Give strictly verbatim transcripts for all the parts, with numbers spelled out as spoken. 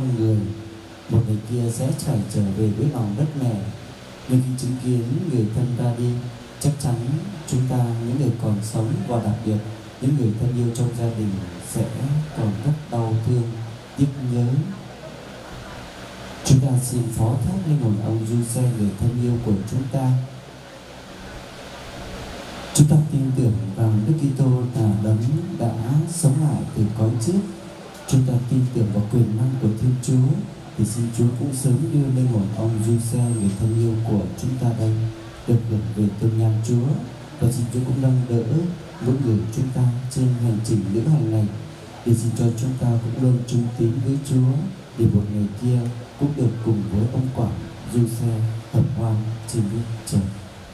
con người. Một ngày kia sẽ phải trở về với lòng đất mẹ. Nhưng khi chứng kiến người thân ra đi, chắc chắn chúng ta, những người còn sống và đặc biệt những người thân yêu trong gia đình sẽ còn rất đau thương, tiếc nhớ. Chúng ta xin phó thác linh hồn ông Giuse, người thân yêu của chúng ta. Chúng ta tin tưởng rằng Đức Kitô là đấng đã sống lại từ cõi chết. Chúng ta tin tưởng vào quyền năng của Thiên Chúa, thì xin Chúa cũng sớm đưa linh hồn ông Giuse, người thân yêu của chúng ta đây, được hưởng về tôn nhan Chúa. Và xin Chúa cũng nâng đỡ mỗi người chúng ta trên hành trình lữ hành này, để xin cho chúng ta cũng luôn trung tín với Chúa, để một ngày kia cũng được cùng với ông Quảng Giuse hợp hoan trên nước trời.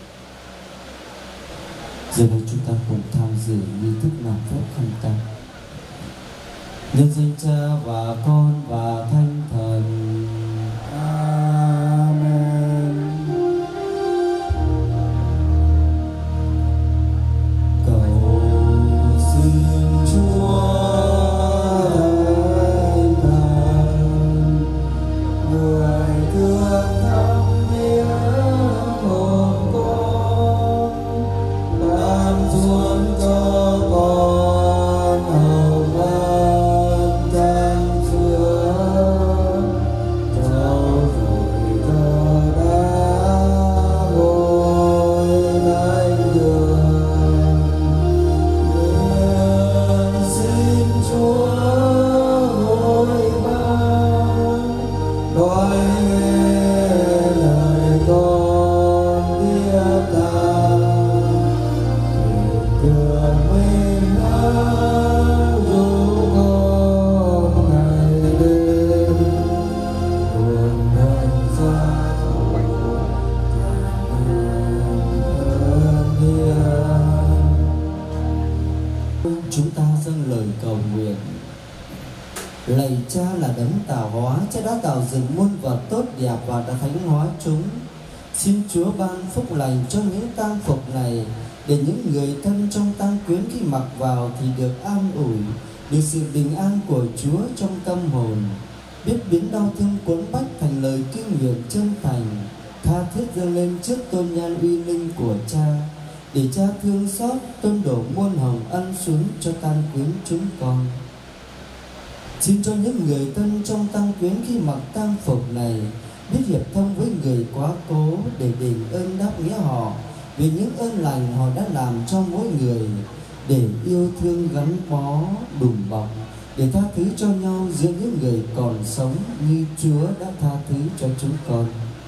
Giờ đây chúng ta cùng tham dự nghi thức làm phép khăn tang. Nhân danh Cha và Con và Thánh Thần. Amen. Cầu xin Chúa Thánh Thần, người thương thăm viếng hồn con, ban xuống cho con hồng ân chan chứa, trao dồi cho đã ngôi thánh đường. Nguyện xin Chúa ngôi ban đói nghe lời con thiết tha, trường mình đã dù con ngày đêm cùng thành ra ơn hiền. Chúng ta dâng lời cầu nguyện. Lạy Cha là đấng tạo hóa, Cha đã tạo dựng muôn vật tốt đẹp và đã thánh hóa chúng. Xin Chúa ban phúc lành cho những tang phục này, để những người thân trong tang quyến khi mặc vào thì được an ủi, được sự bình an của Chúa trong tâm hồn, biết biến đau thương cuốn bách thành lời kinh nguyện chân thành, tha thiết dâng lên trước tôn nhan uy linh của Cha, để Cha thương xót tôn đổ muôn hồng ân xuống cho tang quyến chúng con. Xin cho những người thân trong tang quyến khi mặc tang phục này biết hiệp thông với người quá cố, để đền ơn đáp nghĩa họ vì những ơn lành họ đã làm cho mỗi người, để yêu thương gắn bó đùm bọc, để tha thứ cho nhau giữa những người còn sống như Chúa đã tha thứ cho chúng con.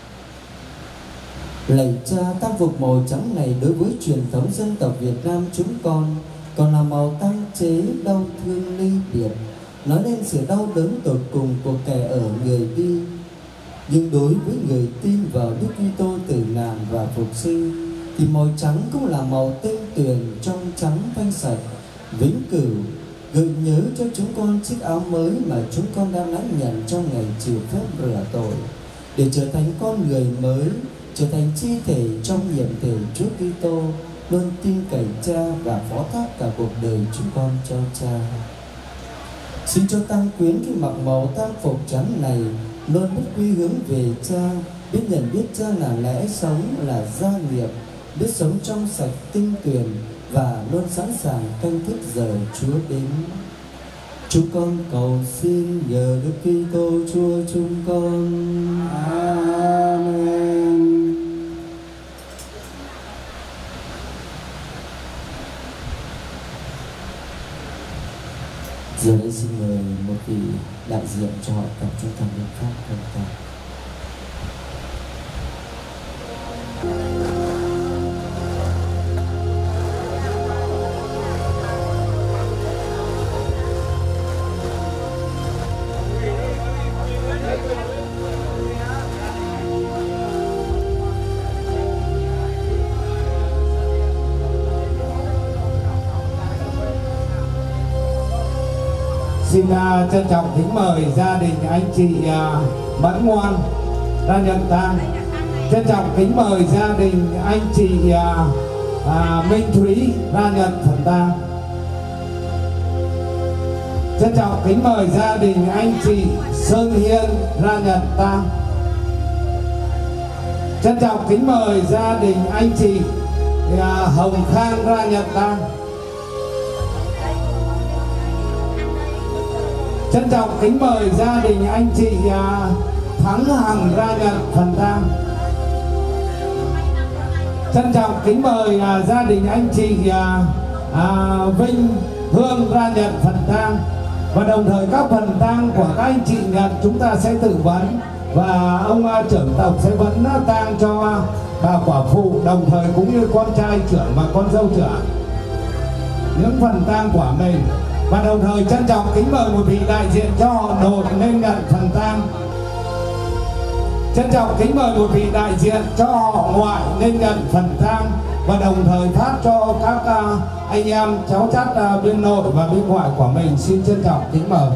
Lạy Cha, tang phục màu trắng này đối với truyền thống dân tộc Việt Nam chúng con còn là màu tang chế đau thương ly biệt, nói lên sự đau đớn tột cùng của kẻ ở người đi. Nhưng đối với người tin vào Đức Kitô tử nạn và phục sinh, thì màu trắng cũng là màu tinh tuyền, trong trắng thanh sạch, vĩnh cửu, gợi nhớ cho chúng con chiếc áo mới mà chúng con đã lãnh nhận trong ngày chịu phép rửa tội, để trở thành con người mới, trở thành chi thể trong nhiệm thể Chúa Kitô, luôn tin cậy Cha và phó thác cả cuộc đời chúng con cho Cha. Xin cho tang quyến khi mặc màu tang phục trắng này luôn biết quy hướng về Cha, biết nhận biết Cha là lẽ sống, là gia nghiệp, biết sống trong sạch tinh tuyền và luôn sẵn sàng canh thức giờ Chúa đến. Chúng con cầu xin nhờ Đức Kitô Chúa chúng con. Amen. Giờ đây xin mời một vị đại diện cho họ tập trung thành viên khác công tác. Xin uh, trân trọng kính mời gia đình anh chị uh, Mẫn Ngoan ra nhận tang. Trân trọng kính mời gia đình anh chị uh, uh, Minh Thúy ra nhận phần tang. Trân trọng kính mời gia đình anh chị Sơn Hiên ra nhận tang. Trân trọng kính mời gia đình anh chị Hồng Khang ra nhận tang. Trân trọng kính mời gia đình anh chị Thắng Hằng ra nhận phần tang. Trân trọng kính mời gia đình anh chị Vinh Hương ra nhận phần tang. Và đồng thời các phần tang của các anh chị nhận chúng ta sẽ tự vấn, và ông trưởng tộc sẽ vấn tang cho bà quả phụ, đồng thời cũng như con trai trưởng và con dâu trưởng những phần tang của mình. Và đồng thời trân trọng kính mời một vị đại diện cho họ Đột lên nhận phần tang. Trân trọng kính mời một vị đại diện cho họ Ngoại lên nhận phần tang, và đồng thời phát cho các anh em cháu chắt bên nội và bên ngoại của mình. Xin trân trọng kính mời.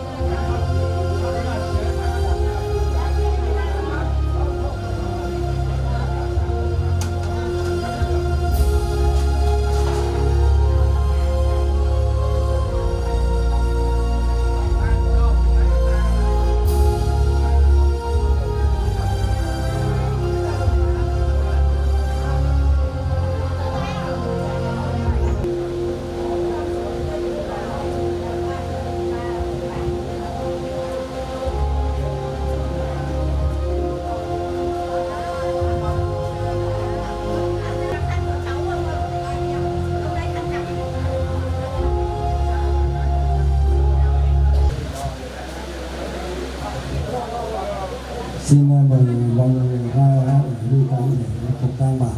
Xin mời mọi người ra đi tang để phục tang bà.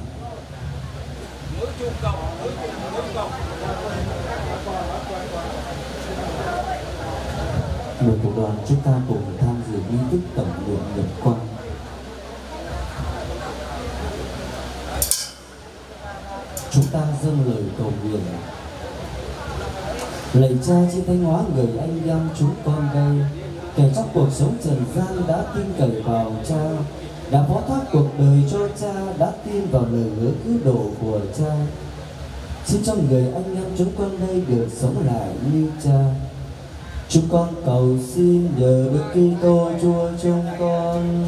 Mời cộng đoàn chúng ta cùng tham dự nghi thức tổng nguyện nhập quan. Chúng ta dâng lời cầu nguyện. Lạy Cha trên thánh hóa người anh em chúng con đây, kẻ trong cuộc sống trần gian đã tin cậy vào Cha, đã phó thác cuộc đời cho Cha, đã tin vào lời hứa cứu độ của Cha. Xin cho người anh em chúng con đây được sống lại như Cha. Chúng con cầu xin nhờ Đức Kitô Chúa chúng con.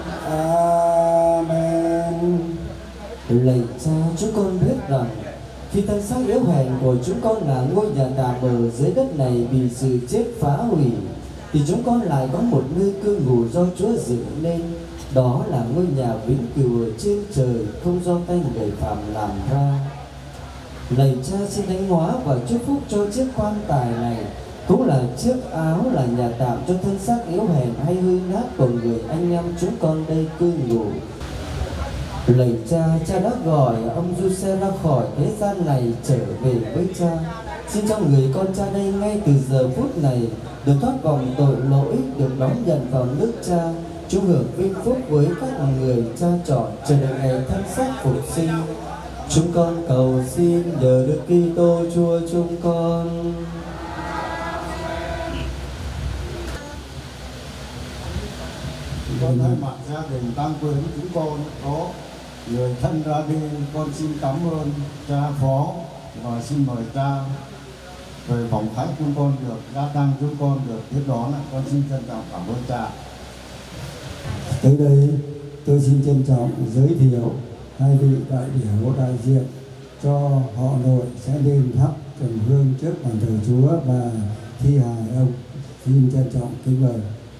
Amen. Lạy Cha, chúng con biết rằng khi thân xác yếu hèn của chúng con là ngôi nhà tạm ở dưới đất này bị sự chết phá hủy, thì chúng con lại có một nơi cư ngụ do Chúa dựng nên, đó là ngôi nhà vĩnh cửu ở trên trời, không do tay người phạm làm ra. Lạy Cha xin thánh hóa và chúc phúc cho chiếc quan tài này, cũng là chiếc áo, là nhà tạm cho thân xác yếu hèn hay hư nát của người anh em chúng con đây cư ngụ. Lạy Cha, Cha đã gọi ông Giuse ra khỏi thế gian này trở về với Cha. Xin cho người con Cha đây ngay từ giờ phút này được thoát vòng tội lỗi, được đón nhận vào nước Cha, chung hưởng vinh phúc với các người Cha chọn, chờ đợi ngày thân xác phục sinh. Chúng con cầu xin nhờ Đức Kitô Chúa chúng con. Con thay mặt gia đình Tam Quyến chúng con có người thân ra đi, con xin cảm ơn Cha Phó và xin mời Cha về phòng khách chúng con được gia tăng, chúng con được tiếp đón. Con xin trân trọng cảm ơn Cha. Tới đây tôi xin trân trọng giới thiệu hai vị đại biểu đại diện cho họ Nội sẽ lên thắp trầm hương trước bàn thờ Chúa và thi hài ông. Xin trân trọng kính mời.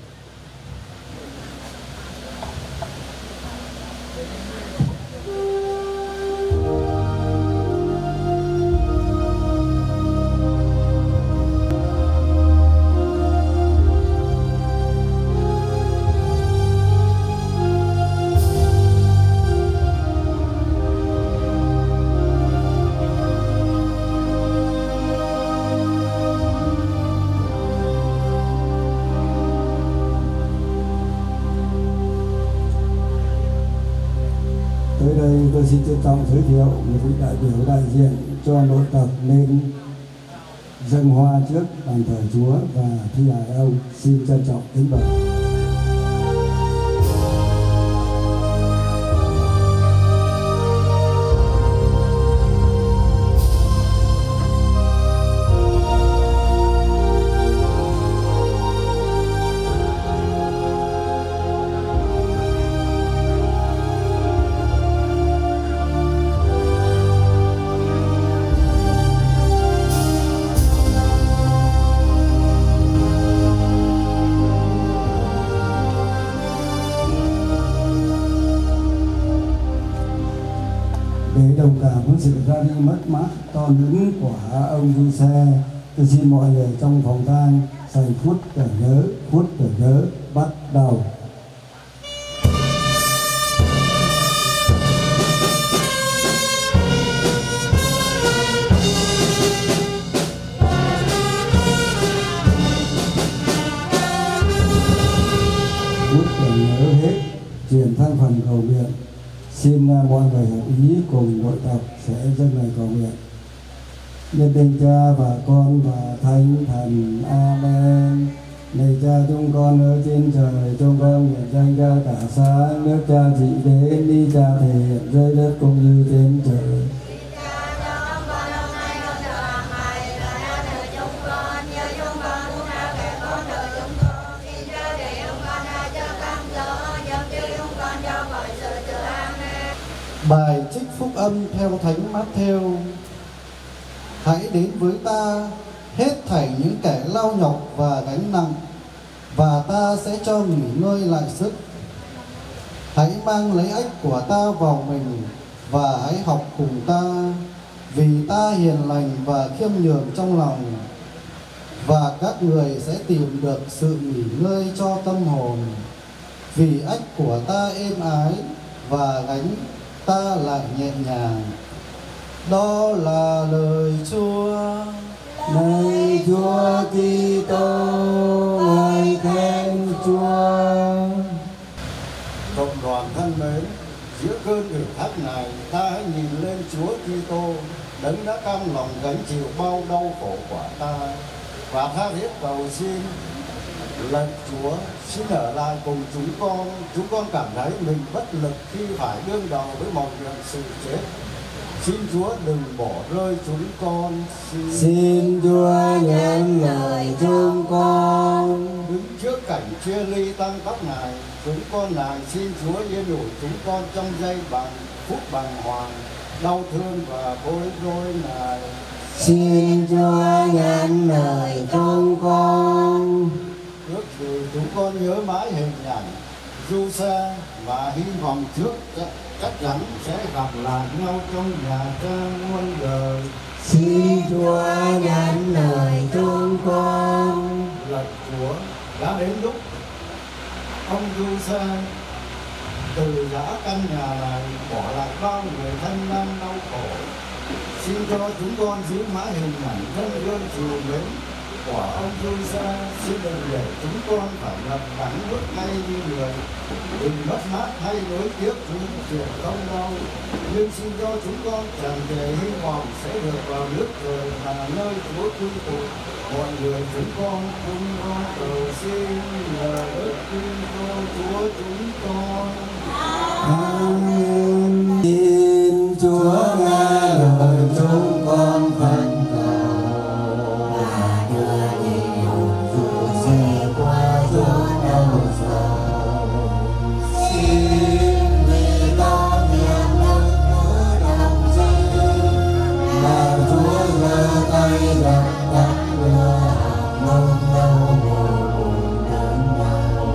Tới đây tôi xin trân trọng giới thiệu một vị đại biểu đại diện cho nội tộc lên dâng hoa trước bàn thờ Chúa và thi hài ông. Xin trân trọng kính mời. Để đồng cảm với sự ra đi mất mát to lớn của ông Du Xe, tôi xin mọi người trong phòng tang dành phút tưởng nhớ, phút tưởng nhớ bắt đầu. Phút tưởng nhớ hết, chuyển sang phần cầu nguyện. Xin mọi người hợp ý cùng hội tập sẽ dâng lời cầu nguyện. Nhân danh Cha và Con và Thánh Thần. Amen. Này Cha chúng con ở trên trời, chúng con nguyện danh Cha cả sáng, nước Cha trị đến, đi Cha thể hiện dưới đất cũng như trên trời. Bài trích phúc âm theo Thánh Mát-thêu. Hãy đến với ta hết thảy những kẻ lao nhọc và gánh nặng, và ta sẽ cho nghỉ ngơi lại sức. Hãy mang lấy ách của ta vào mình và hãy học cùng ta, vì ta hiền lành và khiêm nhường trong lòng, và các người sẽ tìm được sự nghỉ ngơi cho tâm hồn. Vì ách của ta êm ái và gánh ta lại nhẹ nhàng. Đó là lời Chúa. Này Chúa Kitô, ngợi khen Chúa. Cộng đoàn thân mến, giữa cơn ủy thác này, ta hãy nhìn lên Chúa Kitô, đấng đã cam lòng gánh chịu bao đau khổ của ta, và tha thiết cầu xin. Lạy Chúa, xin ở lại cùng chúng con. Chúng con cảm thấy mình bất lực khi phải đương đầu với mọi chuyện sự chết. Xin Chúa đừng bỏ rơi chúng con. Xin, xin Chúa nhận lời chúng con. Đứng trước cảnh chia ly tăng tóc này, chúng con lại xin Chúa yên ủi chúng con trong giây bằng phút bàng hoàng, đau thương và bối rối này. Xin Chúa nhận lời chúng con. Ước gì chúng con nhớ mãi hình ảnh Du Xe và hy vọng trước chắc chắn sẽ gặp lại nhau trong nhà cha muôn đời. Xin Chúa nhận lời chúng con. Lạy Chúa, đã đến lúc ông Du Xe từ giã căn nhà này, bỏ lại bao người thân đang đau khổ. Xin cho chúng con giữ mãi hình ảnh thân gương chiều mến của ông Du Xe. Xin đừng để chúng con phải ngập đắng bước ngay như người, đừng mất mát hay nối tiếc những chuyện không đau. Nhưng xin cho chúng con tràn trề hy vọng sẽ được vào nước trời và nơi Chúa quy tụ. Mọi người chúng con cùng con cầu xin nhờ đức Kitô Chúa chúng con. Amen. Xin Chúa nghe lời chúng con khẩn cầu, và đưa linh hồn Du Xe qua chốn đau sầu. Xin vì ta niệm đức nữ đồng sinh, là Chúa giơ tay đặt đặt đưa mong đau buồn buồn đớn đau.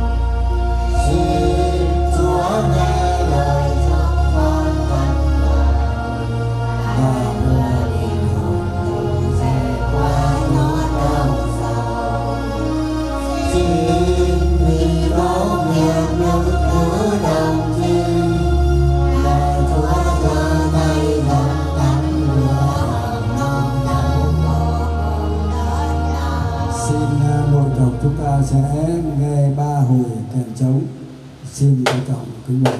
Xin Chúa nghe lời chúng con khẩn cầu, và đưa linh hồn Du Xe qua nỗi đau sầu. Xin vì đó niệm đức nữ đồng sinh, là Chúa giơ tay đặt đặt đưa mong đau buồn đớn đau. Xin hội đồng chúng ta sẽ nghe ba hồi kèn trống. Xin trân trọng kính mời.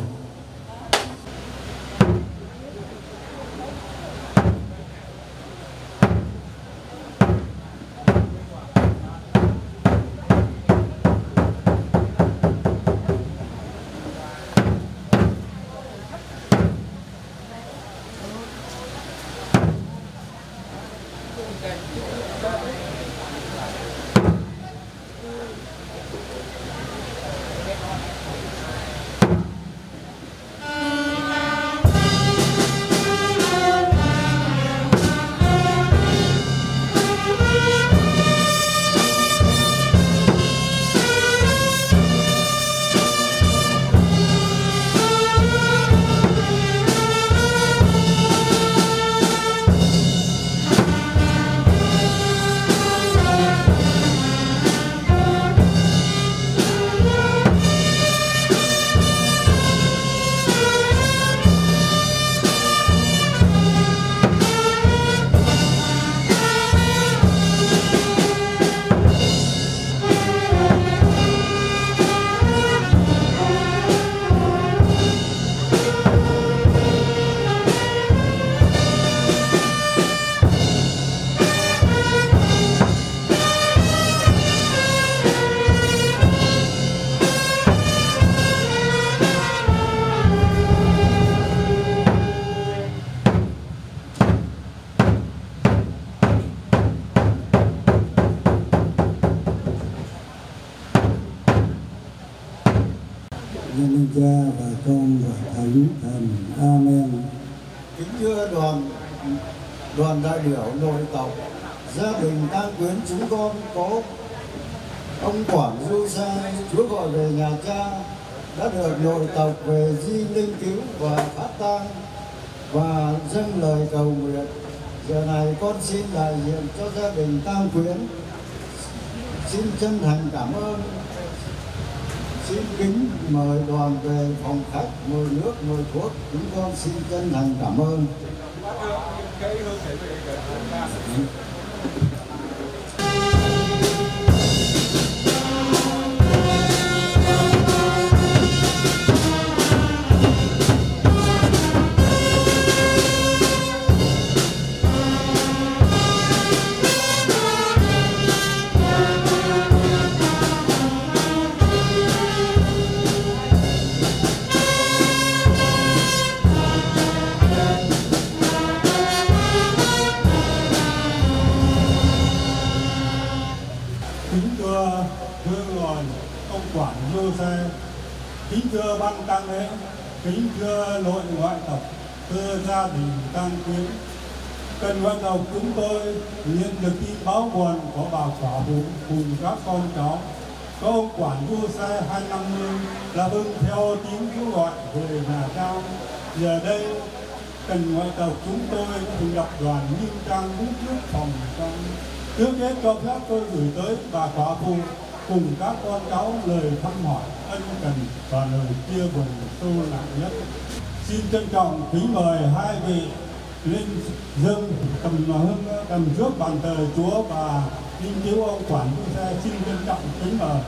nhân linh Cha và Con và Thánh Thần. Amen. Kính thưa đoàn đoàn đại biểu nội tộc, gia đình tang quyến chúng con có ông Quảng Du Sa, Chúa gọi về nhà cha, đã được nội tộc về di linh cứu và phát tang và dâng lời cầu nguyện. Giờ này con xin đại diện cho gia đình tang quyến xin chân thành cảm ơn. Xin kính mời đoàn về phòng khách mời nước mời thuốc. Chúng con xin chân thành cảm ơn. Kính thưa ban tang lễ, kính thưa nội ngoại tộc, thưa gia đình tang quyến, cần ngoại tộc chúng tôi nhận được tin báo buồn của bà quả phụ cùng các con cháu. Có ông quản Du Xe hai năm mươi là vâng theo tiếng kêu gọi về nhà cha. Giờ đây cần ngoại tộc chúng tôi thành lập đoàn nghiêm trang bước trước phòng trong. Trước hết cho phép tôi gửi tới bà quả phụ cùng các con cháu lời thăm hỏi ân cần và lời chia buồn sâu nặng nhất. Xin trân trọng kính mời hai vị lên dâng cầm hương cầm trước bàn thờ Chúa và linh cứu ông quản Du Xe. Xin trân trọng kính mời.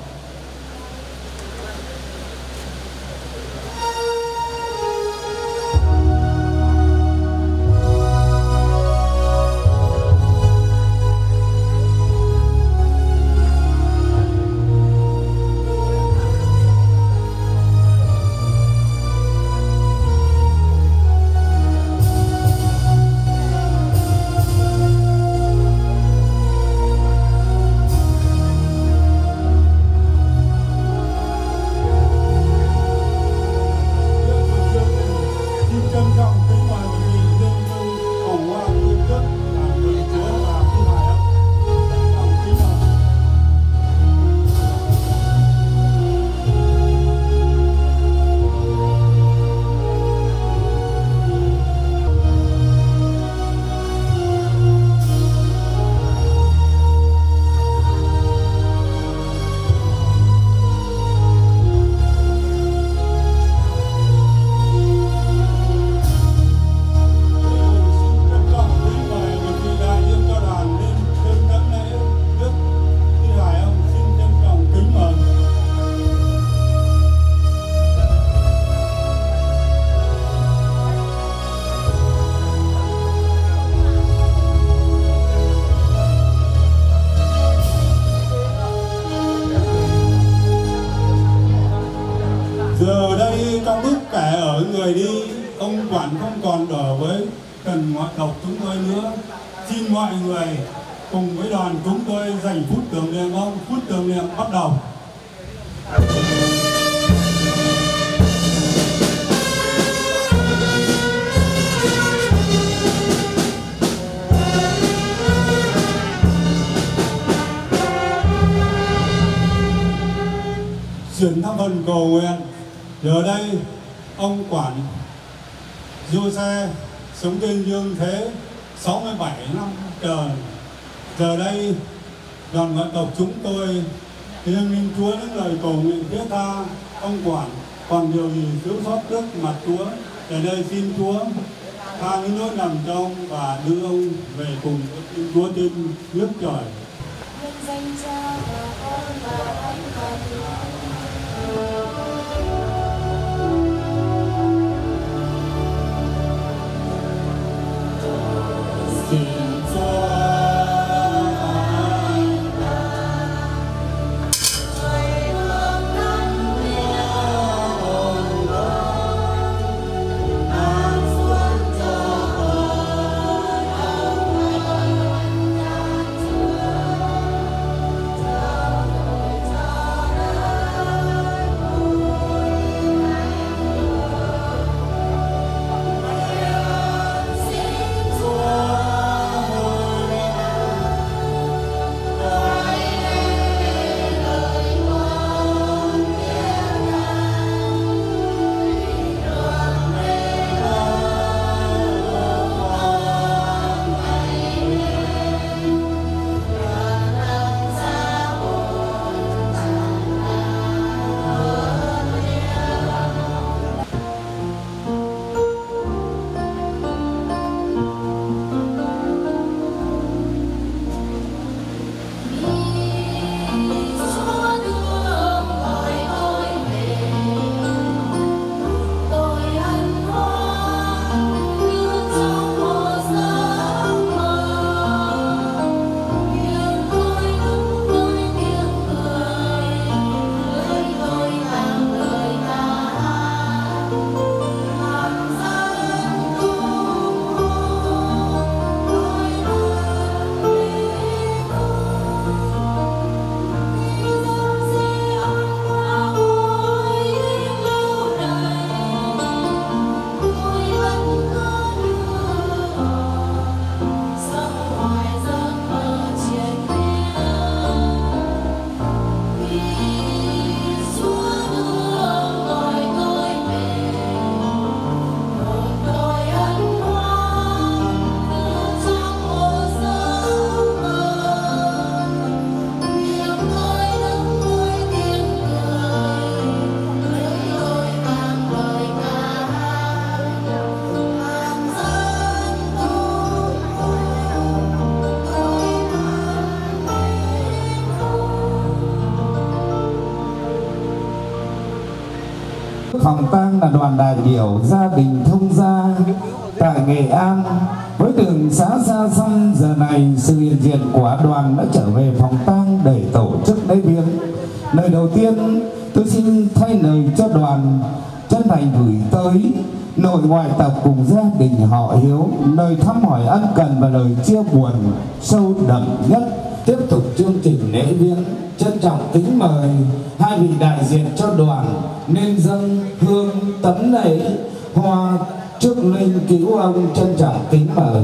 Giờ đây trong lúc kẻ ở người đi, ông quản không còn ở với cần ngoại tộc chúng tôi nữa. Xin mọi người cùng với đoàn chúng tôi dành phút tưởng niệm ông. Phút tưởng niệm bắt đầu. Chuyển thăm phần cầu nguyện. Giờ đây ông quản Du Xe sống trên dương thế sáu mươi bảy năm trời. Giờ đây đoàn ngoại tộc chúng tôi thiêng linh Chúa những lời cầu nguyện thiết tha. Ông quản còn điều gì thiếu sót trước mặt Chúa, giờ đây xin Chúa tha những lỗi lầm trong và đưa ông về cùng với Chúa trên nước trời. Nhân danh Cha và Con và Thánh Thần. Hãy subscribe cho kênh Ghiền Mì Gõ để không bỏ lỡ Phòng tang là đoàn đại biểu gia đình Thông Gia tại Nghệ An. Với đường xá xa xăm, giờ này sự hiện diện của đoàn đã trở về phòng tang để tổ chức lễ viếng. Lời đầu tiên tôi xin thay lời cho đoàn chân thành gửi tới nội ngoại tộc cùng gia đình họ Hiếu lời thăm hỏi ân cần và lời chia buồn sâu đậm nhất. Tiếp tục chương trình lễ viếng, trân trọng kính mời hai vị đại diện cho đoàn nên dâng hương tấn lễ hoa trước linh cứu ông. Trân trọng kính mời.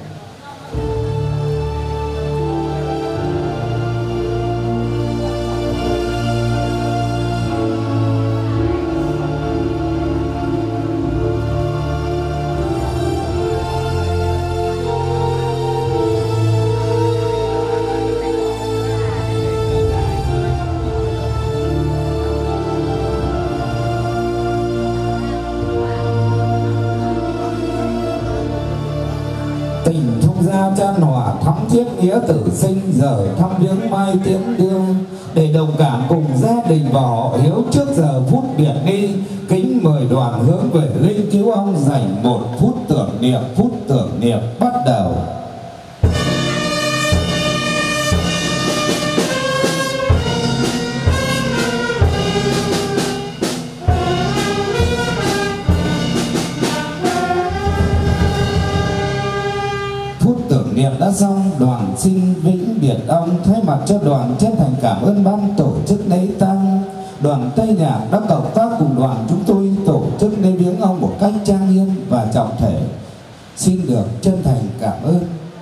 Tình Thông Gia chan hòa thắm thiết nghĩa tử sinh, giờ thăm viếng mai tiễn đưa để đồng cảm cùng gia đình và họ Hiếu trước giờ phút biệt đi. Kính mời đoàn hướng về linh cứu ông dành một phút tưởng niệm. Phút tưởng niệm bắt đầu. Tưởng niệm đã xong, đoàn xin vĩnh biệt ông. Thay mặt cho đoàn chân thành cảm ơn ban tổ chức lễ tang. Đoàn Tây Nhạc đã cộng tác cùng đoàn chúng tôi tổ chức lễ viếng ông một cách trang nghiêm và trọng thể. Xin được chân thành cảm ơn.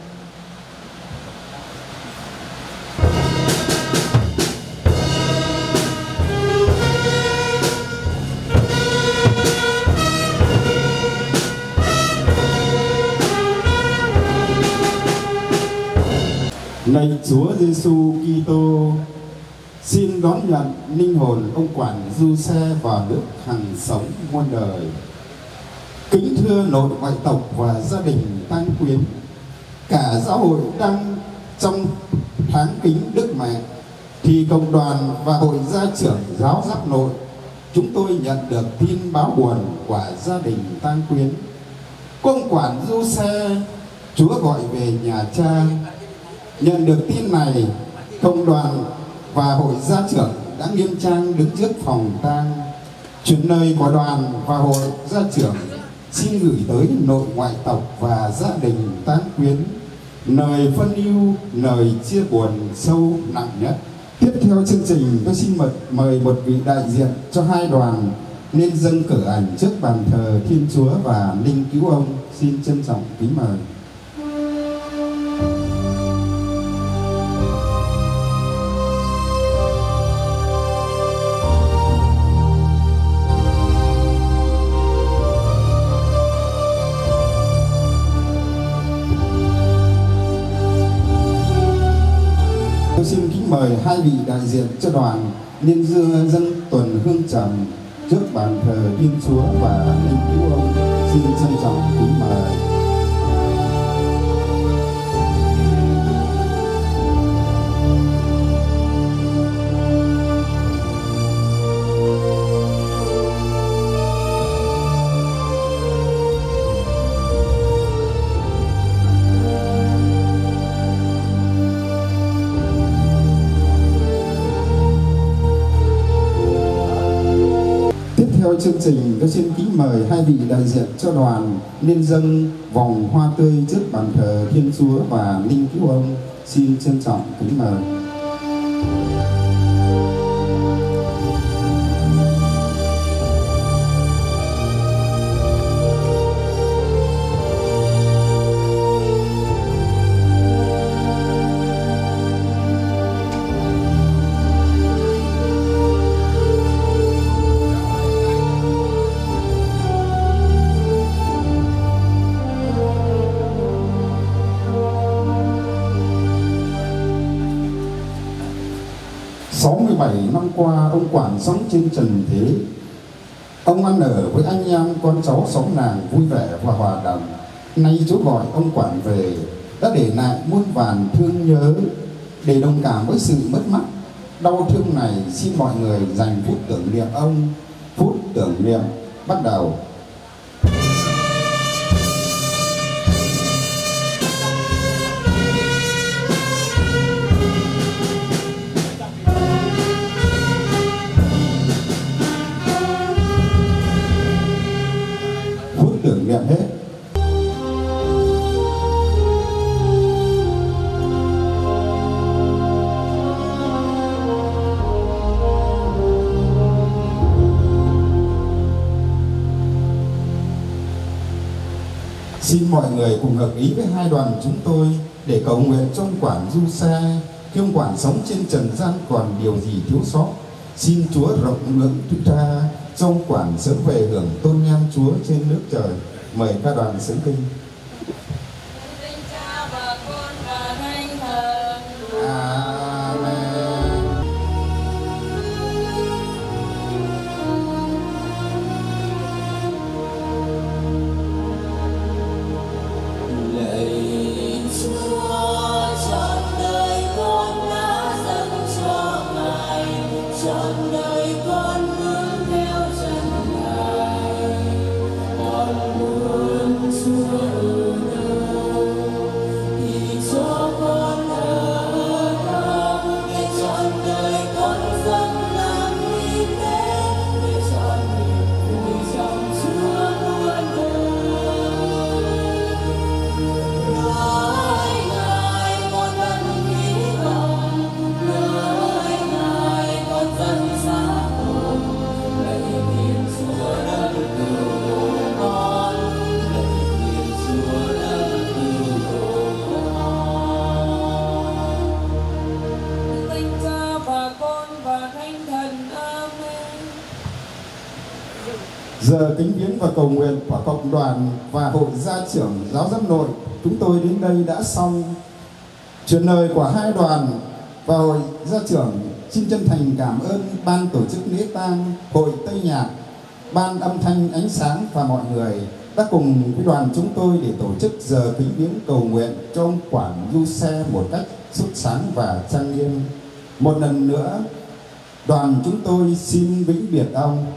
Lạy Chúa Giêsu Kitô, xin đón nhận linh hồn ông quản du xe vào nước hằng sống muôn đời. Kính thưa nội ngoại tộc và gia đình tang quyến, cả giáo hội đang trong tháng kính Đức Mẹ, thì cộng đoàn và hội gia trưởng giáo giáp nội chúng tôi nhận được tin báo buồn của gia đình tang quyến. Ông quản du xe Chúa gọi về nhà cha. Nhận được tin này, cộng đoàn và hội gia trưởng đã nghiêm trang đứng trước phòng tang. Chuyển lời của đoàn và hội gia trưởng xin gửi tới nội ngoại tộc và gia đình tang quyến lời phân ưu, lời chia buồn sâu nặng nhất. Tiếp theo chương trình, tôi xin mời, mời một vị đại diện cho hai đoàn nên dâng cờ ảnh trước bàn thờ Thiên Chúa và linh cứu ông. Xin trân trọng kính mời. Tôi xin kính mời hai vị đại diện cho đoàn nên dưa dân tuần hương trầm trước bàn thờ Thiên Chúa và linh cứu ông. Xin trân trọng kính mời. Theo chương trình, tôi xin kính mời hai vị đại diện cho đoàn nên dâng vòng hoa tươi trước bàn thờ Thiên Chúa và linh cứu ông. Xin trân trọng kính mời. sáu mươi bảy năm qua, ông Quản sống trên trần thế. Ông ăn ở với anh em con cháu xóm làng vui vẻ và hòa đồng. Nay Chúa gọi ông Quản về, đã để lại muôn vàn thương nhớ. Để đồng cảm với sự mất mát, đau thương này, xin mọi người dành phút tưởng niệm ông, phút tưởng niệm bắt đầu. Phút tưởng niệm hết. Xin mọi người cùng hợp ý với hai đoàn chúng tôi để cầu nguyện cho ông quản du xe. Khi ông quản sống trên trần gian còn điều gì thiếu sót, xin Chúa rộng lượng thứ tha cho ông quản sớm về hưởng tôn nhan Chúa trên nước trời. Mời ca đoàn xướng kinh. Giờ kính viếng và cầu nguyện của cộng đoàn và hội gia trưởng giáo giám nội chúng tôi đến đây đã xong. Truyền lời của hai đoàn và hội gia trưởng xin chân thành cảm ơn ban tổ chức lễ tang, hội Tây Nhạc, ban âm thanh ánh sáng và mọi người đã cùng với đoàn chúng tôi để tổ chức giờ kính viếng cầu nguyện cho ông quản du xe một cách xuất sáng và trang nghiêm. Một lần nữa, đoàn chúng tôi xin vĩnh biệt ông.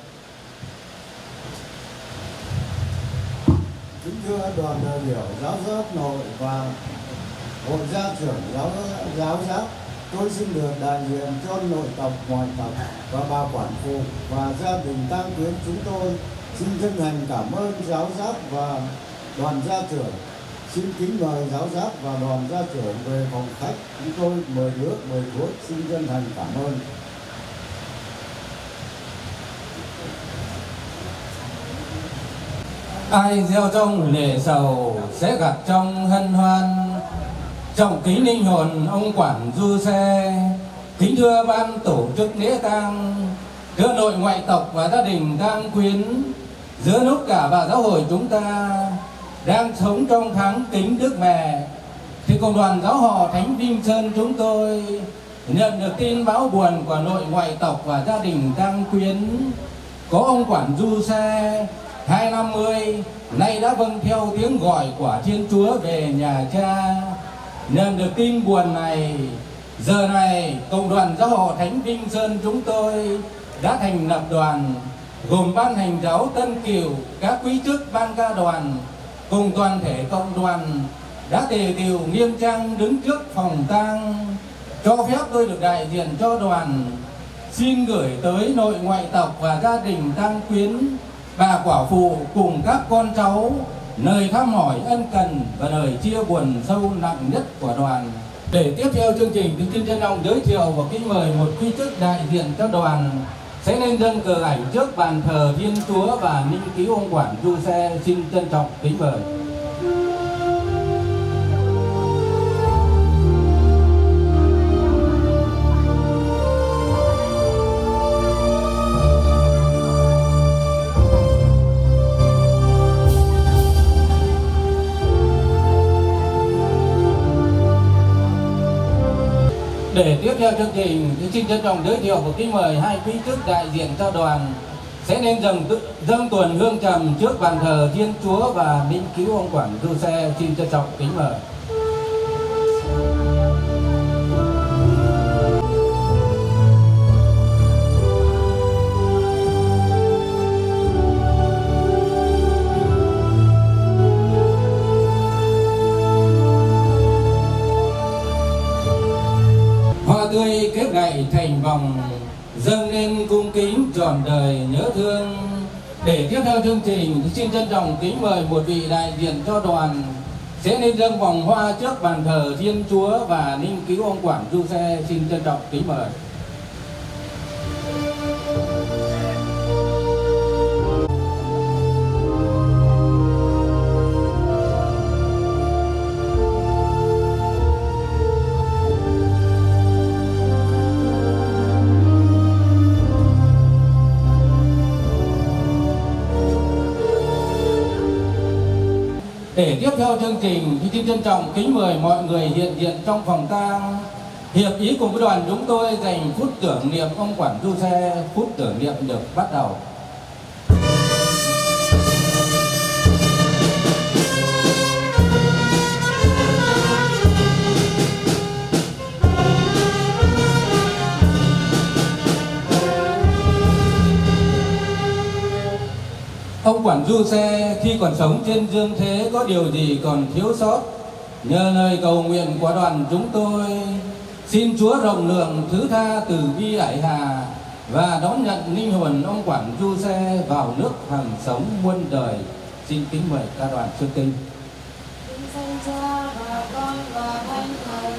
Kính thưa đoàn đại biểu giáo giác nội và hội gia trưởng giáo giáo giác, tôi xin được đại diện cho nội tộc, ngoại tộc và bà quản phụ và gia đình tang quyến chúng tôi xin chân thành cảm ơn giáo giác và đoàn gia trưởng. Xin kính mời giáo giác và đoàn gia trưởng về phòng khách. Chúng tôi mời nước, mời thuốc, xin chân thành cảm ơn. Ai gieo trong lệ sầu sẽ gặt trong hân hoan. Trọng kính linh hồn ông quản du xe. Kính thưa ban tổ chức lễ tang, thưa nội ngoại tộc và gia đình tang quyến, giữa lúc cả và giáo hội chúng ta đang sống trong tháng kính Đức Mẹ, thì cộng đoàn giáo họ Thánh Vinh Sơn chúng tôi nhận được tin báo buồn của nội ngoại tộc và gia đình tang quyến. Có ông quản du xe hai năm mươi nay đã vâng theo tiếng gọi của Thiên Chúa về nhà cha. Nhận được tin buồn này, giờ này cộng đoàn giáo họ Thánh Vinh Sơn chúng tôi đã thành lập đoàn gồm ban hành giáo Tân Kiều, các quý chức ban ca đoàn cùng toàn thể cộng đoàn đã tề tiệu nghiêm trang đứng trước phòng tang. Cho phép tôi được đại diện cho đoàn xin gửi tới nội ngoại tộc và gia đình tang quyến, bà quả phụ cùng các con cháu lời thăm hỏi ân cần và lời chia buồn sâu nặng nhất của đoàn. Để tiếp theo chương trình, tôi xin trân trọng giới thiệu và kính mời một quý chức đại diện cho đoàn sẽ lên dâng cờ ảnh trước bàn thờ Thiên Chúa và ninh cứu ông quản du xe. Xin trân trọng kính mời. Để tiếp theo chương trình, tôi xin trân trọng giới thiệu và kính mời hai quý chức đại diện cho đoàn sẽ nên dâng dâng tuần hương trầm trước bàn thờ Thiên Chúa và ninh cứu ông quản du xe. Xin trân trọng kính mời. dâng lên cung kính trọn đời nhớ thương. Để tiếp theo chương trình thì xin trân trọng kính mời một vị đại diện cho đoàn sẽ lên dâng vòng hoa trước bàn thờ Thiên Chúa và linh cứu ông Quản Du Xe. Xin trân trọng kính mời. Để tiếp theo chương trình thì xin trân trọng kính mời mọi người hiện diện trong phòng tang hiệp ý cùng với đoàn chúng tôi dành phút tưởng niệm ông Quản Du Xe. Phút tưởng niệm được bắt đầu. Ông Quản Du Xe khi còn sống trên dương thế có điều gì còn thiếu sót, nhờ lời cầu nguyện của đoàn chúng tôi, xin Chúa rộng lượng thứ tha từ bi ải hà và đón nhận linh hồn ông Quản Du Xe vào nước hằng sống muôn đời. Xin kính mời ca đoàn xuất kinh. Kính danh Cha và Con và Thánh Thần.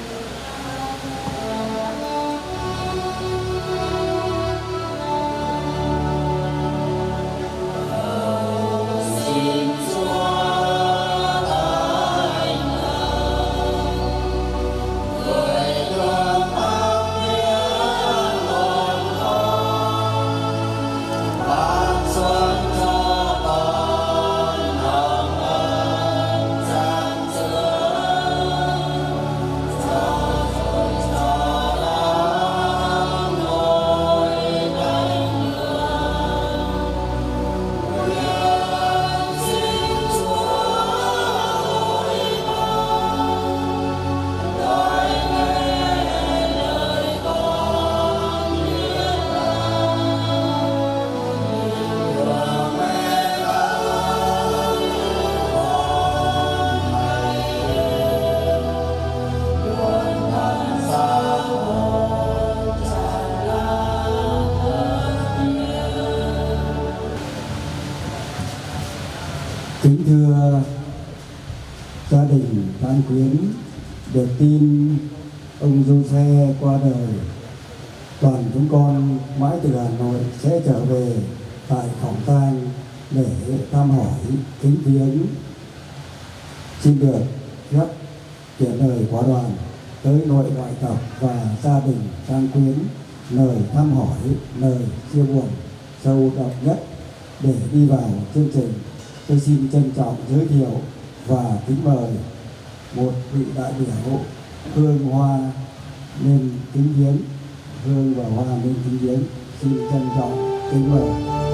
Kính thưa gia đình tang quyến, được tin ông Du Xe qua đời, đoàn chúng con mãi từ Hà Nội sẽ trở về tại phòng tang để thăm hỏi kính viếng. Xin được phép chuyển lời của đoàn tới nội ngoại tộc và gia đình tang quyến lời thăm hỏi, lời chia buồn sâu đậm nhất. Để đi vào chương trình, tôi xin trân trọng giới thiệu và kính mời một vị đại biểu hương hoa lên kính viếng, hương và hoa lên kính viếng. Xin trân trọng kính mời.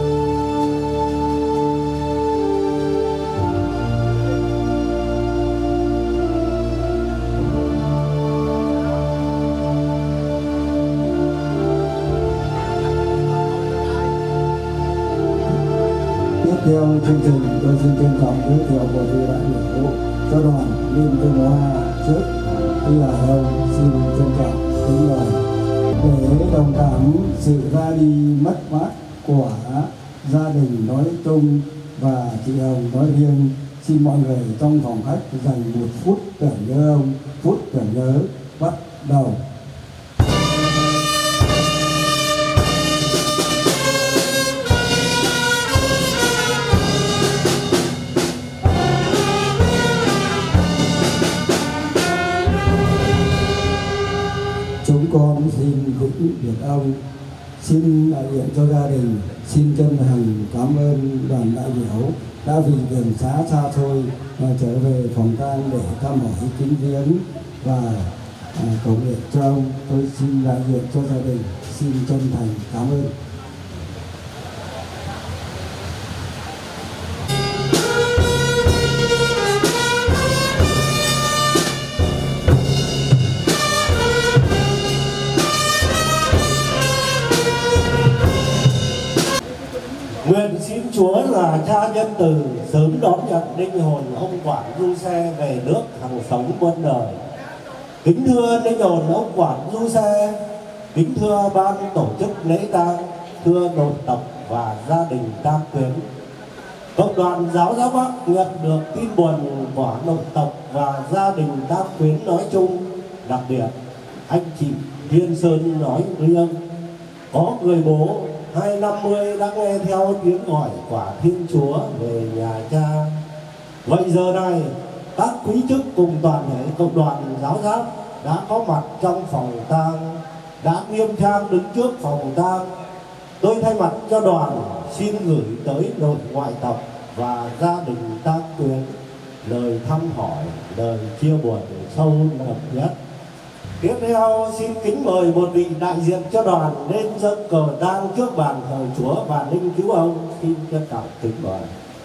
Tiếp theo chương trình, tôi xin trân trọng giới thiệu một vị đại biểu cho đoàn lên dân hoa trước. Đây là ông xin trân trọng kính mời. Để đồng cảm sự ra đi mất mát của gia đình nói chung và chị Hồng nói riêng, xin mọi người trong phòng khách dành một phút tưởng nhớ ông. Phút tưởng nhớ bắt đầu. Chúng con xin vĩnh biệt ông. Xin đại diện cho gia đình xin chân thành cảm ơn đoàn đại biểu đã vì đường xá xa xôi mà trở về phòng tang để thăm hỏi kính viếng và à, cầu nguyện cho ông. Tôi xin đại diện cho gia đình xin chân thành cảm ơn. Nguyện xin Chúa là Cha nhân từ sớm đón nhận linh hồn ông Quản Du Xe về nước hằng sống muôn đời. Kính thưa linh hồn ông Quản Du Xe, Kính thưa ban tổ chức lễ tang, thưa nội tộc và gia đình tang quyến, Cộng đoàn Giáo giáo Bắc nhận được tin buồn của nội tộc và gia đình tang quyến nói chung, đặc biệt anh chị Thiên Sơn nói riêng. Có người bố hai năm mươi đã nghe theo tiếng gọi của Thiên Chúa về nhà cha. Vậy giờ này, các quý chức cùng toàn thể Cộng đoàn Giáo giác đã có mặt trong phòng tang, đã nghiêm trang đứng trước phòng tang. Tôi thay mặt cho đoàn xin gửi tới nội ngoại tộc và gia đình tang quyến lời thăm hỏi, lời chia buồn sâu đậm nhất. Tiếp theo xin kính mời một vị đại diện cho đoàn lên dâng cờ tang trước bàn thờ Chúa và linh cứu ông. Xin trân trọng kính mời.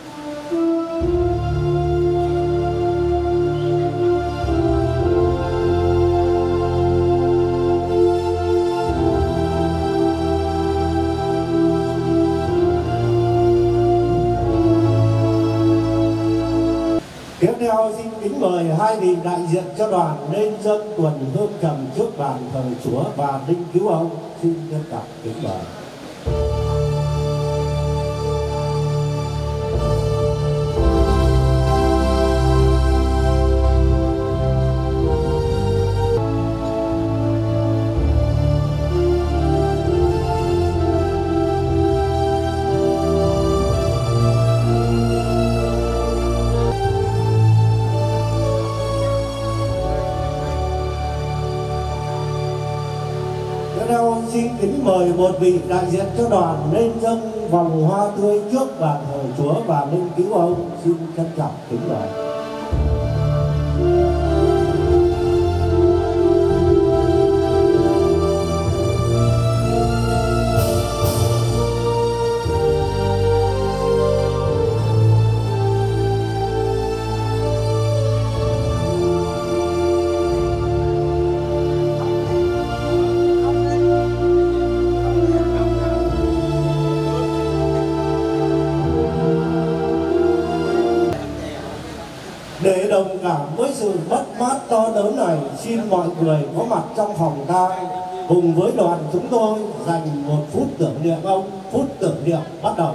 Tiếp theo xin kính mời hai vị đại diện cho đoàn lên dâng tuần hương trầm trước bàn thờ Chúa và linh cứu ông. Xin trân trọng kính mời. Xin kính mời một vị đại diện cho đoàn lên dâng vòng hoa tươi trước bàn thờ Chúa và linh cứu ông. Xin trân trọng kính mời. Để đồng cảm với sự mất mát to lớn này, xin mọi người có mặt trong phòng tang cùng với đoàn chúng tôi dành một phút tưởng niệm ông. Phút tưởng niệm bắt đầu.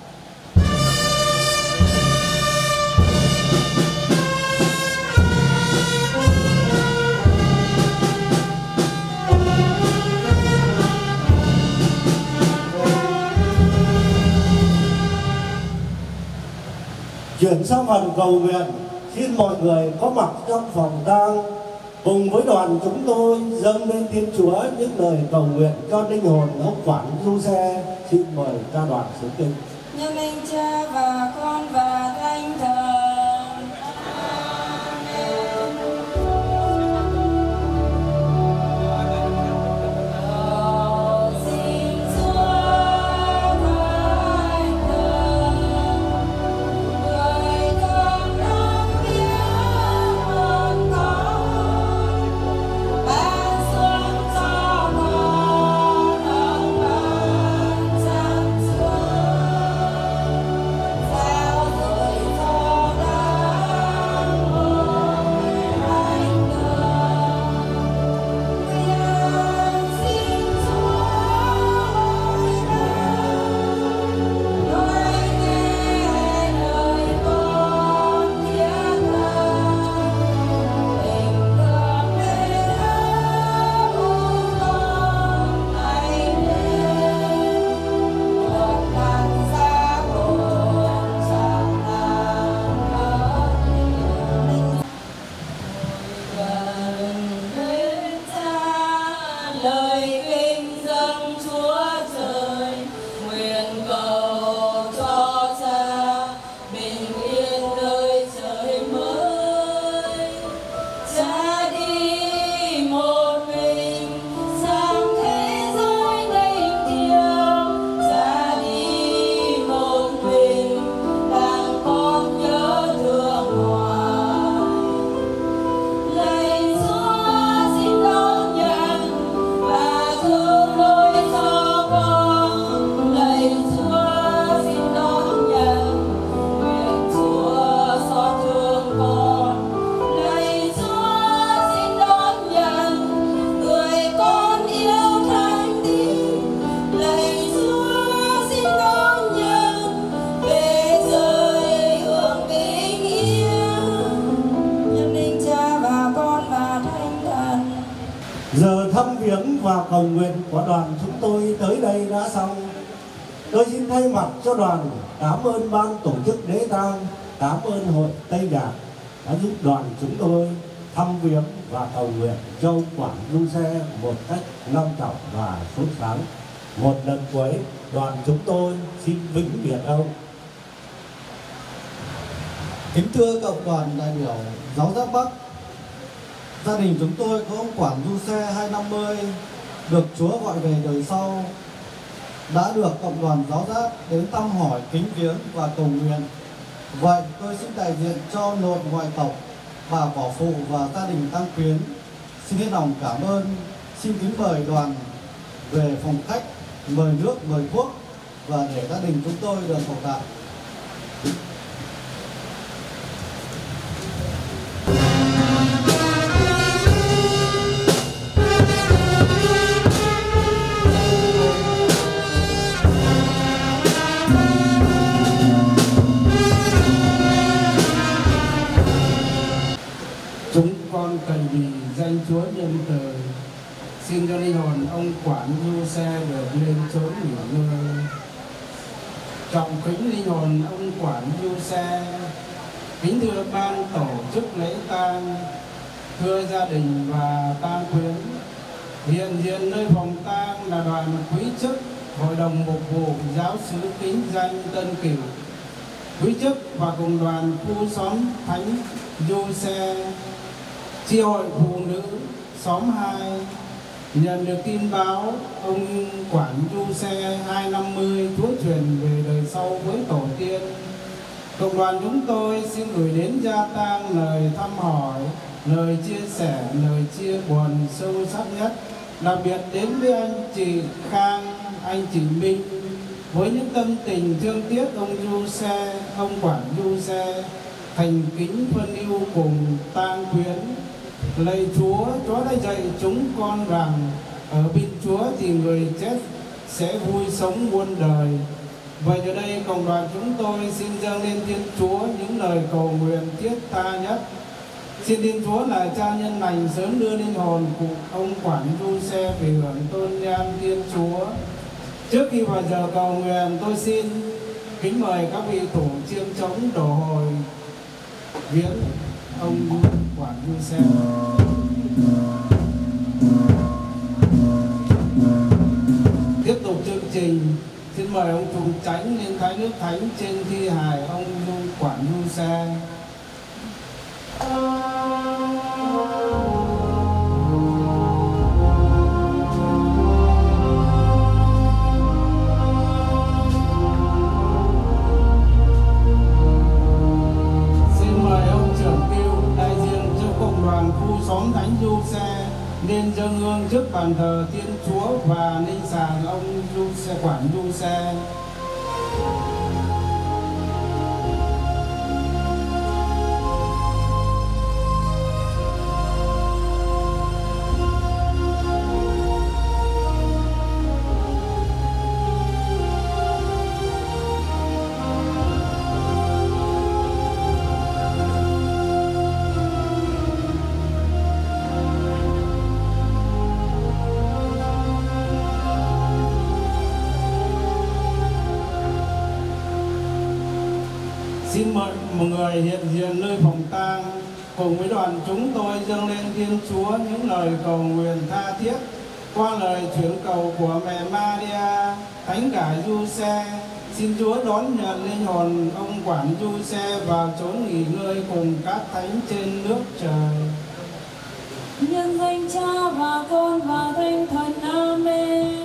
Chuyển sang phần cầu nguyện, xin mọi người có mặt trong phòng tang cùng với đoàn chúng tôi dâng lên Thiên Chúa những lời cầu nguyện cho linh hồn ông Quản Du Xe. Xin mời ca đoàn xướng kinh. Nhân danh Cha và Con và Thánh Thần. Sao rồi thôi cầu nguyện của đoàn chúng tôi tới đây đã xong. Tôi xin thay mặt cho đoàn cảm ơn ban tổ chức lễ tang, cảm ơn hội Tây Đạt đã giúp đoàn chúng tôi thăm viếng và cầu nguyện cho ông Quản Du Xe một cách long trọng và sốt sắng. Một lần cuối, đoàn chúng tôi xin vĩnh biệt ông. Kính thưa cộng đoàn đại biểu Giáo Giác Bắc, gia đình chúng tôi có ông Quản Du Xe hai năm mươi được Chúa gọi về đời sau, đã được cộng đoàn Giáo Giác đến thăm hỏi, kính viếng và cầu nguyện. Vậy tôi xin đại diện cho nội ngoại tộc, bà Quả Phụ và gia đình Tăng Quyến xin hết lòng cảm ơn. Xin kính mời đoàn về phòng khách, mời nước, mời thuốc và để gia đình chúng tôi được hậu tạ. Chúng con cậy vì danh Chúa nhân từ, xin cho linh hồn ông Quản Du Xe được lên chốn nghỉ ngơi. Trọng kính linh hồn ông Quản Du Xe, kính thưa ban tổ chức lễ tang, thưa gia đình và tang quyến. Hiện diện nơi phòng tang là đoàn quý chức Hội đồng Mục vụ Giáo xứ Kính Danh Tân Cửu, quý chức và cùng đoàn khu xóm Thánh Du Xe, chi hội phụ nữ xóm hai. Nhận được tin báo ông Quản Du Xe hai năm mươi Chúa truyền về đời sau với tổ tiên, cộng đoàn chúng tôi xin gửi đến gia tang lời thăm hỏi, lời chia sẻ, lời chia buồn sâu sắc nhất, đặc biệt đến với anh chị Khang, anh chị Minh, với những tâm tình thương tiếc ông Du Xe, ông Quản Du Xe, thành kính phân ưu cùng tang quyến. Lạy Chúa, Chúa đã dạy chúng con rằng ở bên Chúa thì người chết sẽ vui sống muôn đời. Vậy giờ đây cộng đoàn chúng tôi xin dâng lên Thiên Chúa những lời cầu nguyện thiết tha nhất. Xin Thiên Chúa là cha nhân lành sớm đưa linh hồn của ông Quản Du Xe về hưởng tôn nhan Thiên Chúa. Trước khi vào giờ cầu nguyện, tôi xin kính mời các vị thủ chiêm trống đổ hồi viếng ông Quản Du Xe. Tiếp tục chương trình, xin mời ông Trùng Chánh lên thái nước thánh trên thi hài ông Quản Du Xe. Khu xóm Thánh Du Xe nên dâng hương trước bàn thờ Thiên Chúa và ninh sàng ông Du Xe, Quản Du Xe. Xin mời một người hiện diện nơi phòng tang cùng với đoàn chúng tôi dâng lên Thiên Chúa những lời cầu nguyện tha thiết qua lời chuyển cầu của mẹ Maria, Thánh Cả Du Xe. Xin Chúa đón nhận linh hồn ông Quản Du Xe vào chốn nghỉ ngơi cùng các thánh trên nước trời. Nhân danh Cha và Con và Thánh Thần. Amen.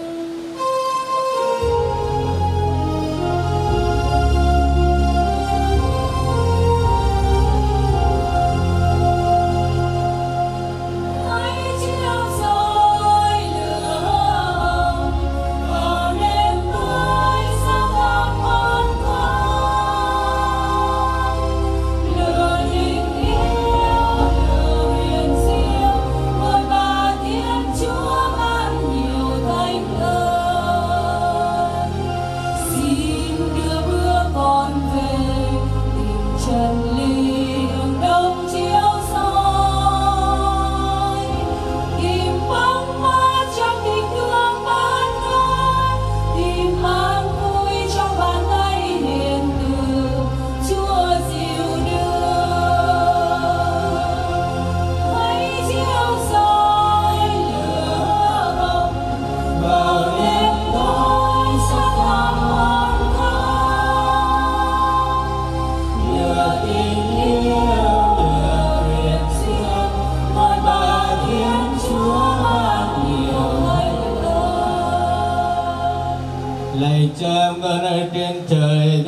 Chúa ban nhiều thành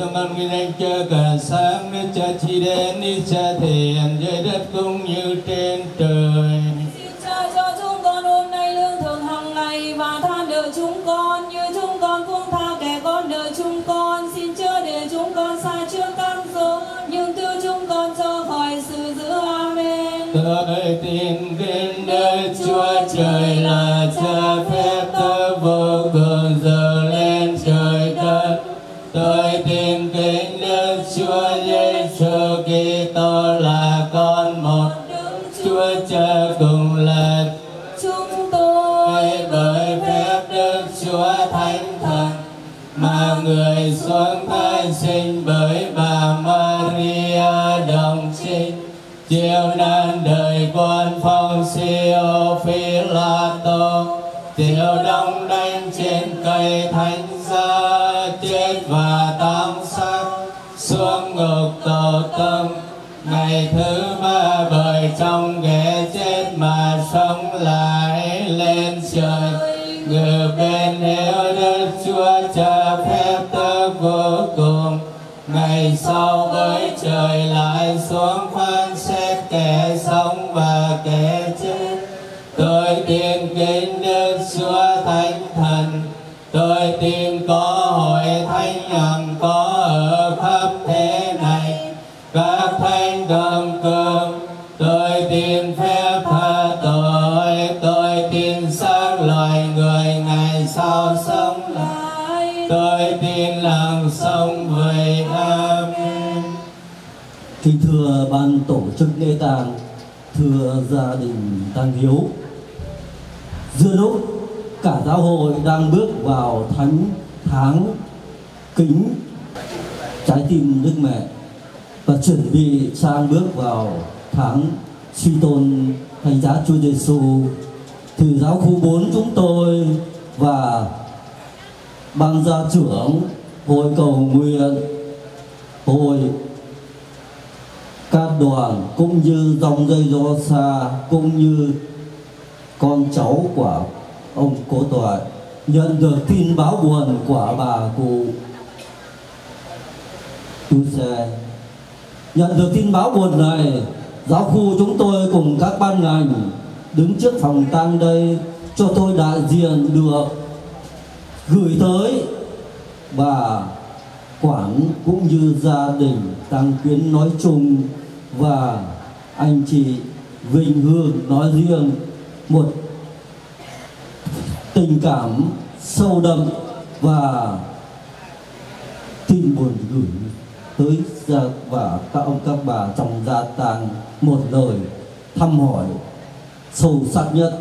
hương ân kinh anh chớ cả sáng nước cha chi đến đi cha thiền dưới đất cũng như trên trời. Xin Cha cho chúng con hôm nay lương thực hàng ngày và tha nợ chúng con như chúng con cũng tha kẻ con nợ chúng con. Xin chớ để chúng con sa trước cám dỗ nhưng cứu chúng con cho khỏi sự dữ. Amen. Tôi tin kính Đức Chúa Trời là Cha phép tớ vô cùng giờ lên trời đất. Tôi tin kính Đức Chúa Giêsu Kitô là con một Chúa Cha cùng là chúng tôi bởi phép Đức Chúa Thánh Thần mà người xuống thai sinh bởi bà Maria đồng trinh, chịu nan đời con phong siêu Phi-la-tô, chịu đóng đinh trên cây thánh giá, chết và táng xác, xuống ngục tổ tông, ngày thứ ba bởi trong ghế chết mà sống lại lên trời, ngự bên hữu Đức Chúa Cha phép tớ vô cùng. Ngày sau với trời lại xuống phán xét kẻ sống và kẻ chết. Tôi tin kính Đức Chúa Thánh Thần. Tôi tin có hội thánh hằng có ở khắp thế này, các thánh đồng cường. Tôi tin phép tha tội. Tôi tin xác loài người ngày sau sống lại. Tôi tin làng sống vậy. Amen. Kính thưa ban tổ chức lễ tang, thưa gia đình tang hiếu, giữa lúc cả giáo hội đang bước vào thánh tháng kính trái tim Đức Mẹ và chuẩn bị sang bước vào tháng suy tôn thánh giá Chúa Giêsu, thì giáo khu bốn chúng tôi và ban gia trưởng hội cầu nguyện, hội các đoàn cũng như dòng dây gió xa cũng như con cháu của ông cố toại nhận được tin báo buồn của bà cụ Tu Xe. Nhận được tin báo buồn này, giáo khu chúng tôi cùng các ban ngành đứng trước phòng tang đây cho tôi đại diện được gửi tới bà Quản cũng như gia đình Tăng Quyến nói chung và anh chị Vinh Hương nói riêng một tình cảm sâu đậm và tin buồn gửi tới gia và các ông các bà trong gia tang một lời thăm hỏi sâu sắc nhất.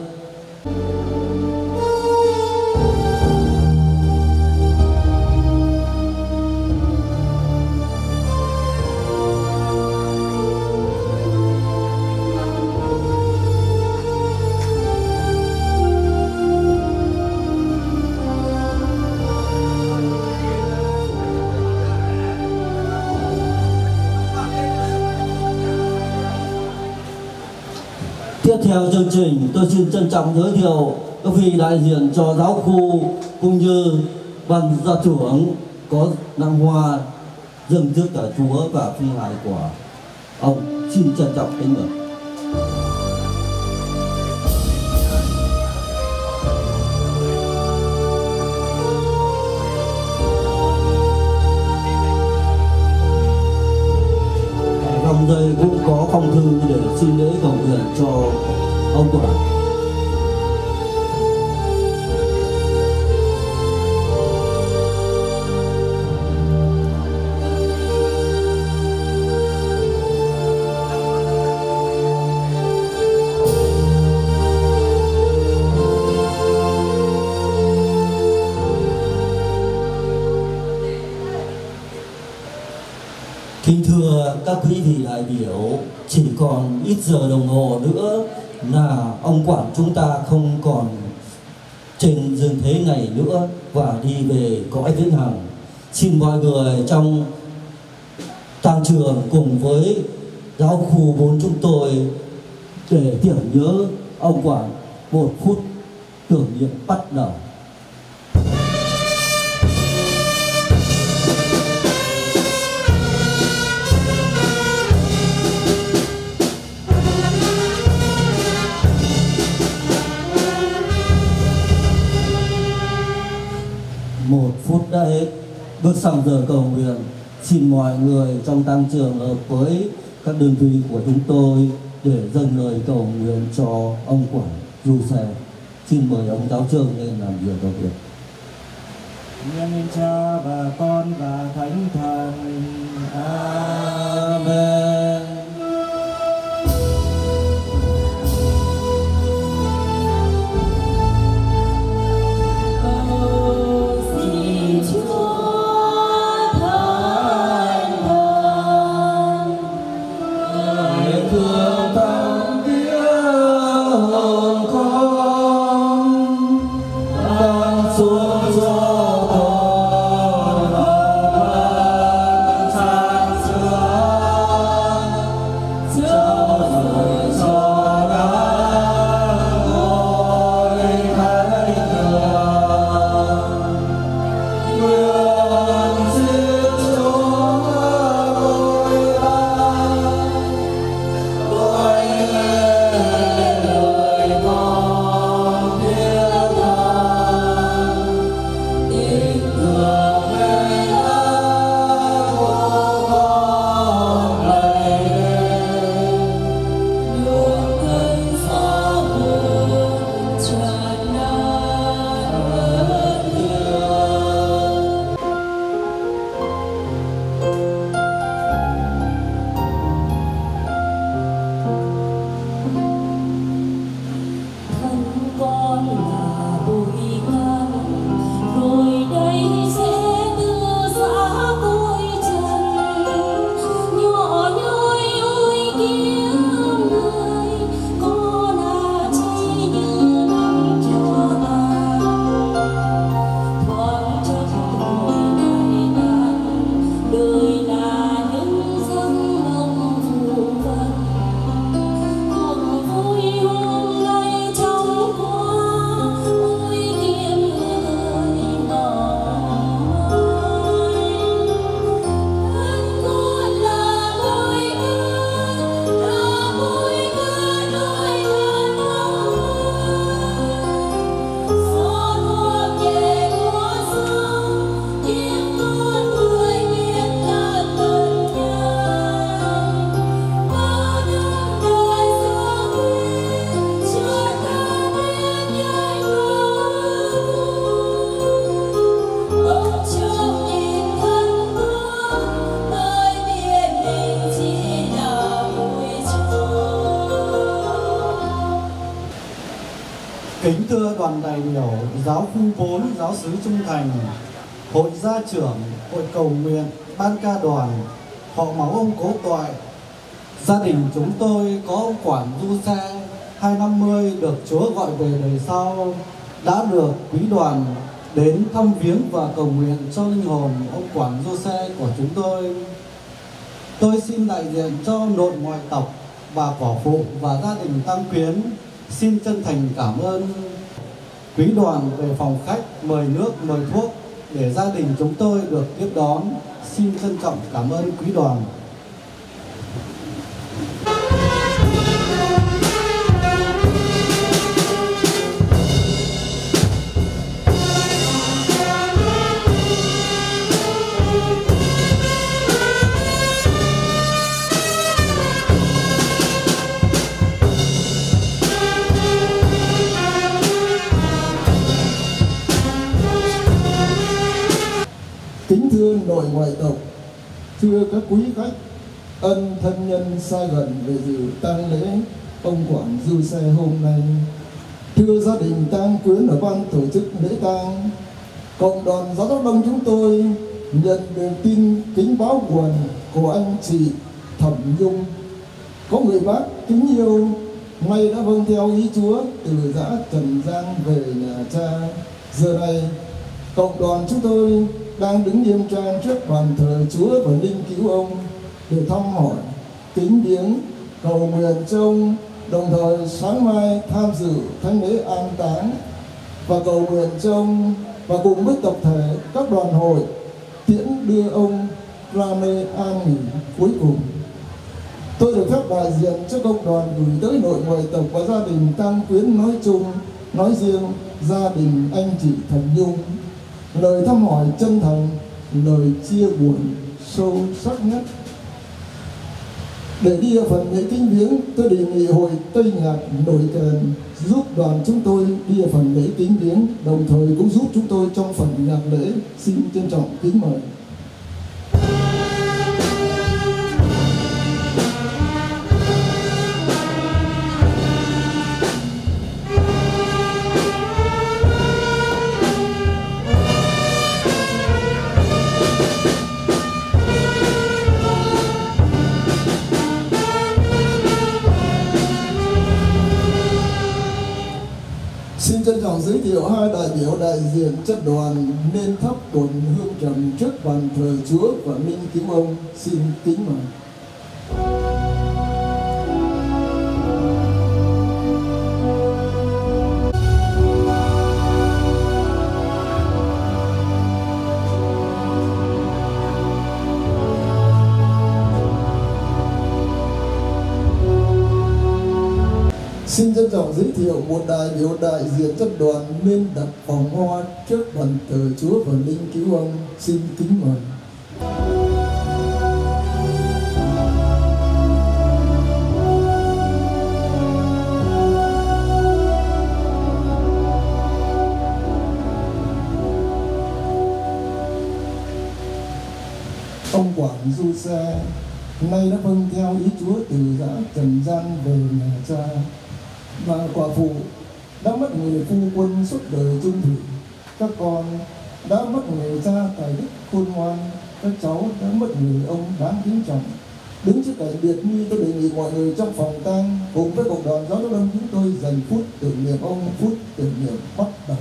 Tiếp theo chương trình, tôi xin trân trọng giới thiệu các vị đại diện cho giáo khu cũng như ban gia trưởng có nặng hoa dâng trước cả Chúa và phi hài của ông. Xin trân trọng kính mời. Dòng dây cũng có phong thư để xin lễ cầu nguyện cho ông Quản. Kính thưa các quý vị đại biểu, chỉ còn ít giờ đồng hồ nữa là ông Quản chúng ta không còn trên dương thế này nữa và đi về cõi vĩnh hằng. Xin mọi người trong tang trường cùng với giáo khu bốn chúng tôi để tưởng nhớ ông Quản một phút tưởng niệm bắt đầu. bước sang giờ cầu nguyện, xin mọi người trong tăng trường hợp với các đơn vị của chúng tôi để dâng lời cầu nguyện cho ông Quản Du Xe. Xin mời ông giáo trưởng lên làm việc đầu tiên. Nhân Cha và Con và Thánh Thần. Amen. Kính thưa đoàn đại biểu, giáo khu bốn, giáo xứ Trung Thành, hội gia trưởng, hội cầu nguyện, ban ca đoàn, họ máu ông cố toại. Gia đình chúng tôi có ông Quản Du Xe hai năm mươi được Chúa gọi về đời sau, đã được quý đoàn đến thăm viếng và cầu nguyện cho linh hồn ông Quản Du Xe của chúng tôi. Tôi xin đại diện cho nội ngoại tộc, bà quả phụ và gia đình Tăng Quyến xin chân thành cảm ơn quý đoàn về phòng khách mời nước mời thuốc để gia đình chúng tôi được tiếp đón. Xin trân trọng cảm ơn quý đoàn. Kính thưa nội ngoại tộc, thưa các quý khách, ân thân nhân xa gần về dự tang lễ ông Quản Du Xe hôm nay, thưa gia đình Tăng Quyến ở ban tổ chức lễ tang, cộng đoàn giáo giáo đông chúng tôi nhận được tin kính báo buồn của anh chị Thẩm Nhung, có người bác kính yêu nay đã vâng theo ý Chúa từ dã trần gian về nhà cha. Giờ này cộng đoàn chúng tôi đang đứng nghiêm trang trước bàn thờ Chúa và linh cứu ông để thăm hỏi, kính viếng, cầu nguyện cho ông, đồng thời sáng mai tham dự thánh lễ an táng và cầu nguyện cho ông, và cùng với tập thể các đoàn hội tiễn đưa ông ra nơi an nghỉ cuối cùng. Tôi được phép đại diện cho cộng đoàn gửi tới nội ngoại tộc và gia đình Tăng Quyến nói chung, nói riêng, gia đình anh chị Thẩm Nhung lời thăm hỏi chân thành lời chia buồn sâu sắc nhất. Để đi vào phần lễ kính viếng, tôi đề nghị hội Tây Nhạc nổi kèn giúp đoàn chúng tôi đi vào phần lễ kính viếng, đồng thời cũng giúp chúng tôi trong phần nhạc lễ. Xin trân trọng kính mời. Xin trân trọng giới thiệu hai đại biểu đại diện chất đoàn nên thắp cồn hương trầm trước bàn thờ Chúa và minh kính ông. Xin kính mời. Xin trân trọng giới thiệu một đại biểu đại diện chất đoàn nên đặt vòng hoa trước bàn thờ Chúa và linh cứu ông. Xin kính mời. Ông quản du xe nay đã vâng theo ý Chúa từ giã trần gian về nhà cha, và quả phụ đã mất người phu quân suốt đời trung thủy. Các con đã mất người cha tài đức khôn ngoan, các cháu đã mất người ông đáng kính trọng. Đứng trước cảnh biệt nguy, tôi đề nghị mọi người trong phòng tang cùng với cộng đoàn giáo đông chúng tôi dành phút tưởng niệm ông. Phút tưởng niệm bắt đầu.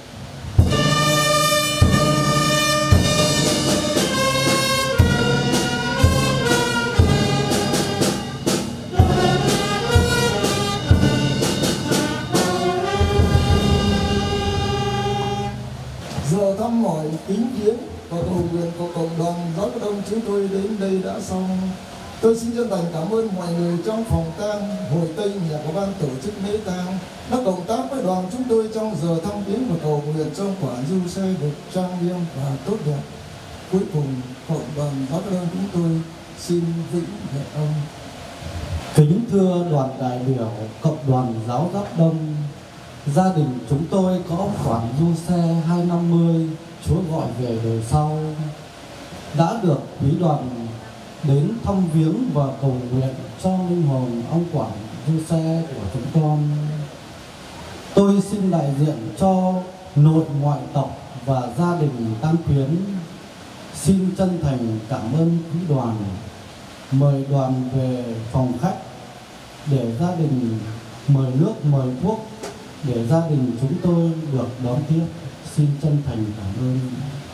Giờ thăm hỏi kính viếng và cầu nguyện của cộng đoàn giáo đông chúng tôi đến đây đã xong. Tôi xin chân thành cảm ơn mọi người trong phòng tang, hội Tây Nhạc của ban tổ chức lễ tang đã cộng tác với đoàn chúng tôi trong giờ thăm viếng và cầu nguyện trong quả du xe được trang nghiêm và tốt đẹp. Cuối cùng, cộng đoàn giáo đông chúng tôi xin vĩnh hệ ông. Kính thưa đoàn đại biểu cộng đoàn giáo giáp đông, gia đình chúng tôi có khoản du xe hai năm mươi Chúa gọi về đời sau, đã được quý đoàn đến thăm viếng và cầu nguyện cho linh hồn ông quản du xe của chúng con. Tôi xin đại diện cho nội ngoại tộc và gia đình tang quyến xin chân thành cảm ơn quý đoàn, mời đoàn về phòng khách để gia đình mời nước mời thuốc để gia đình chúng tôi được đón tiếp. Xin chân thành cảm ơn.